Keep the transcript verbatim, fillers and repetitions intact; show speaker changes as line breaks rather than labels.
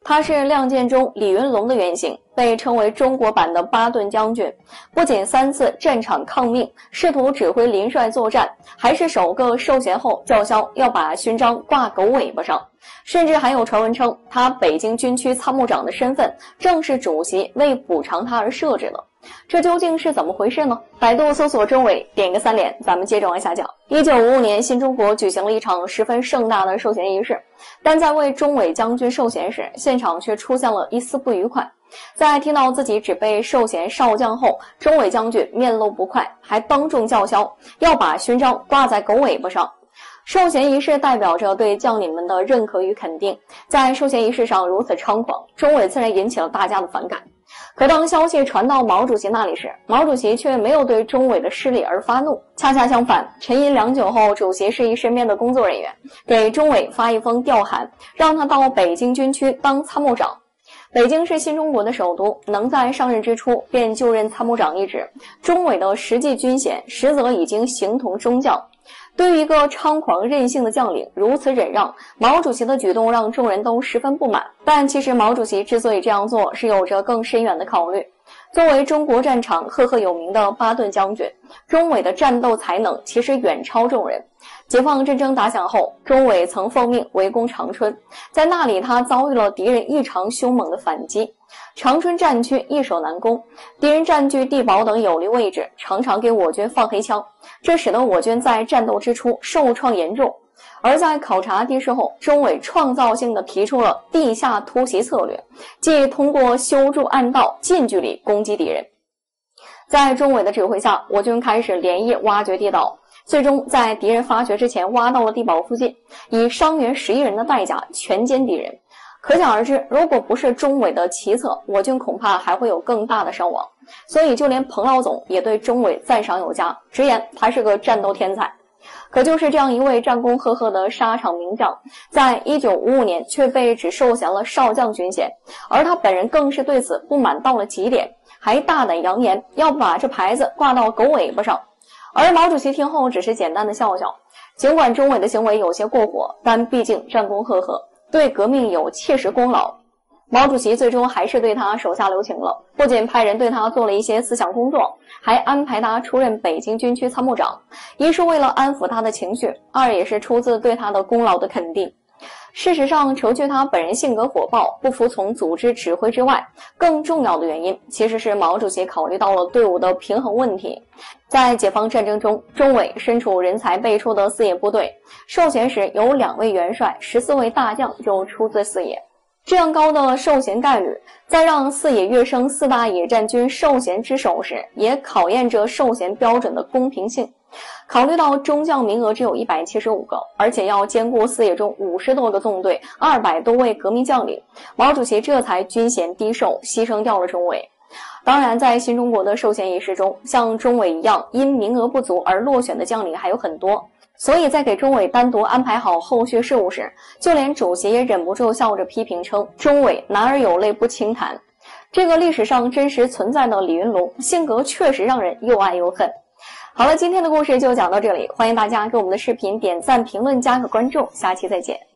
他是《亮剑》中李云龙的原型，被称为中国版的巴顿将军。不仅三次战场抗命，试图指挥林帅作战，还是首个授衔后叫嚣要把勋章挂狗尾巴上。甚至还有传闻称，他北京军区参谋长的身份正是主席为补偿他而设置的。这究竟是怎么回事呢？百度搜索钟伟，点个三连，咱们接着往下讲。一九五五年，新中国举行了一场十分盛大的授衔仪式，但在为钟伟将军授衔时，现场却出现了一丝不愉快。在听到自己只被授衔少将后，钟伟将军面露不快，还当众叫嚣要把勋章挂在狗尾巴上。授衔仪式代表着对将领们的认可与肯定，在授衔仪式上如此猖狂，钟伟自然引起了大家的反感。可当消息传到毛主席那里时，毛主席却没有对钟伟的失礼而发怒，恰恰相反，沉吟良久后，主席示意身边的工作人员给钟伟发一封调函，让他到北京军区当参谋长。北京是新中国的首都，能在上任之初便就任参谋长一职，钟伟的实际军衔实则已经形同中将。对于一个猖狂任性的将领如此忍让，毛主席的举动让众人都十分不满。但其实毛主席之所以这样做，是有着更深远的考虑。作为中国战场赫赫有名的巴顿将军，钟伟的战斗才能其实远超众人。解放战争打响后，钟伟曾奉命围攻长春，在那里他遭遇了敌人异常凶猛的反击。长春战区易守难攻，敌人占据地堡等有利位置，常常给我军放黑枪，这使得我军在战斗之初受创严重。而在考察敌势后，钟伟创造性地提出了地下突袭策略，即通过修筑暗道近距离攻击敌人。在钟伟的指挥下，我军开始连夜挖掘地道，最终在敌人发觉之前挖到了地堡附近，以伤员十一人的代价全歼敌人。可想而知，如果不是钟伟的奇策，我军恐怕还会有更大的伤亡。所以就连彭老总也对钟伟赞赏有加，直言他是个战斗天才。可就是这样一位战功赫赫的沙场名将，在一九五五年却被只授衔了少将军衔，而他本人更是对此不满到了极点，还大胆扬言要把这牌子挂到狗尾巴上。而毛主席听后只是简单的笑笑，尽管钟伟的行为有些过火，但毕竟战功赫赫，对革命有切实功劳。毛主席最终还是对他手下留情了，不仅派人对他做了一些思想工作，还安排他出任北京军区参谋长，一是为了安抚他的情绪，二也是出自对他的功劳的肯定。事实上，除去他本人性格火爆、不服从组织指挥之外，更重要的原因其实是毛主席考虑到了队伍的平衡问题。在解放战争中，钟伟身处人才辈出的四野部队，授衔时有两位元帅、十四位大将就出自四野。这样高的授衔概率，在让四野跃升四大野战军授衔之首时，也考验着授衔标准的公平性。考虑到中将名额只有一百七十五个，而且要兼顾四野中五十多个纵队、二百多位革命将领，毛主席这才军衔低授，牺牲掉了钟伟。当然，在新中国的授衔仪式中，像钟伟一样因名额不足而落选的将领还有很多。所以在给钟伟单独安排好后续事务时，就连主席也忍不住笑着批评称，钟伟男儿有泪不轻弹。这个历史上真实存在的李云龙，性格确实让人又爱又恨。好了，今天的故事就讲到这里，欢迎大家给我们的视频点赞、评论、加个关注，下期再见。